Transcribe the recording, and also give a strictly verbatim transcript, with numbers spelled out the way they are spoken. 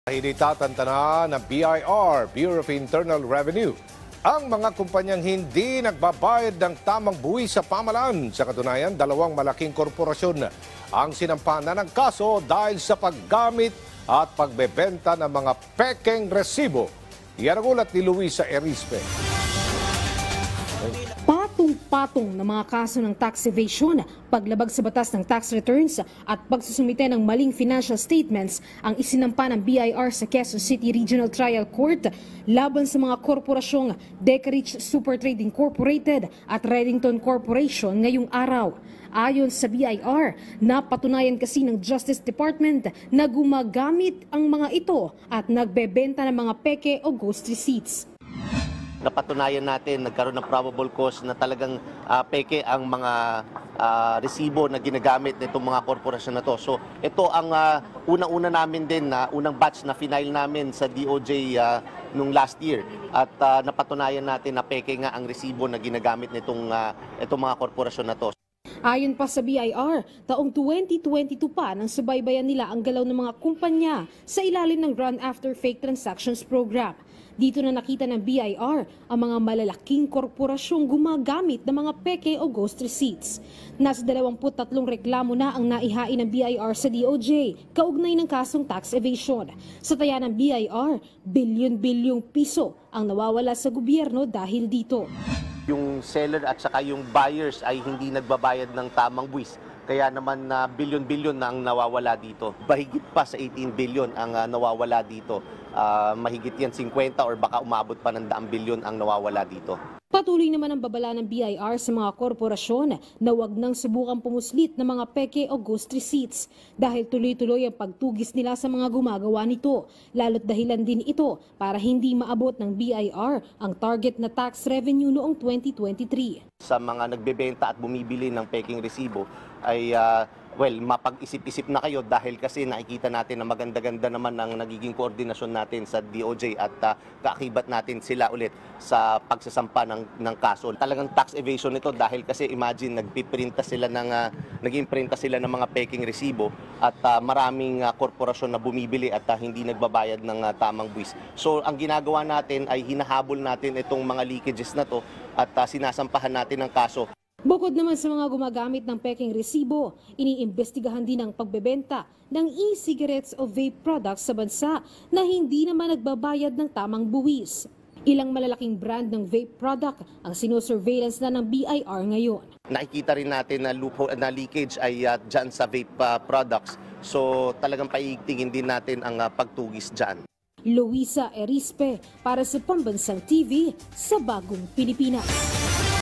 Hinitatantana ng B I R, Bureau of Internal Revenue, ang mga kumpanyang hindi nagbabayad ng tamang buwis sa pamahalaan. Sa katunayan, dalawang malaking korporasyon ang sinampahan ng kaso dahil sa paggamit at pagbebenta ng mga pekeng resibo. Yan ang ulat ni Luisa Erispe. Patong-patong na mga kaso ng tax evasion, paglabag sa batas ng tax returns at pagsusumite ng maling financial statements ang isinampa ng B I R sa Quezon City Regional Trial Court laban sa mga korporasyong Decarich Super Trade Incorporated at Reddington Corporation ngayong araw. Ayon sa B I R, napatunayan kasi ng Justice Department na gumagamit ang mga ito at nagbebenta ng mga peke o ghost receipts. Napatunayan natin, nagkaroon ng probable cause na talagang uh, peke ang mga uh, resibo na ginagamit nitong mga korporasyon na to. So ito ang uh, unang-una namin din na uh, unang batch na final namin sa D O J uh, nung last year. At uh, napatunayan natin na peke nga ang resibo na ginagamit nitong uh, itong mga korporasyon na to. Ayon pa sa B I R, taong twenty twenty-two pa nang subaybayan nila ang galaw ng mga kumpanya sa ilalim ng Run After Fake Transactions Program. Dito na nakita ng B I R ang mga malalaking korporasyong gumagamit ng mga peke o ghost receipts. Nasa dalawampu't tatlong reklamo na ang naihain ng B I R sa D O J kaugnay ng kasong tax evasion. Sa taya ng B I R, bilyon-bilyong piso ang nawawala sa gobyerno dahil dito. Yung seller at saka yung buyers ay hindi nagbabayad ng tamang buwis. Kaya naman na uh, bilyon-bilyon na ang nawawala dito. Mahigit pa sa eighteen billion ang uh, nawawala dito. Uh, mahigit yan fifty or baka umabot pa ng daang bilyon ang nawawala dito. Patuloy naman ang babala ng B I R sa mga korporasyon na wag nang subukang pumuslit ng mga peke o ghost receipts dahil tuloy-tuloy ang pagtugis nila sa mga gumagawa nito. Lalo't dahilan din ito para hindi maabot ng B I R ang target na tax revenue noong twenty twenty-three. Sa mga nagbebenta at bumibili ng peking resibo ay uh, well, mapag-isip-isip na kayo dahil kasi nakikita natin na maganda-ganda naman ang nagiging koordinasyon natin sa D O J at uh, kaakibat natin sila ulit sa pagsasampa ng, ng kaso. Talagang tax evasion ito dahil kasi imagine nagpiprinta sila ng uh, nag-imprinta sila ng mga peking resibo at uh, maraming uh, korporasyon na bumibili at uh, hindi nagbabayad ng uh, tamang buwis. So ang ginagawa natin ay hinahabol natin itong mga leakages na to at uh, sinasampahan natin ng kaso. Bukod naman sa mga gumagamit ng peking resibo, iniimbestigahan din ang pagbebenta ng e-cigarettes o vape products sa bansa na hindi naman nagbabayad ng tamang buwis. Ilang malalaking brand ng vape product ang sinusurveillance na ng B I R ngayon. Nakikita rin natin na loophole na leakage ay uh, dyan sa vape uh, products. So talagang paiigtingin din natin ang uh, pagtugis dyan. Luisa Erispe para sa Pambansang T V sa Bagong Pilipinas.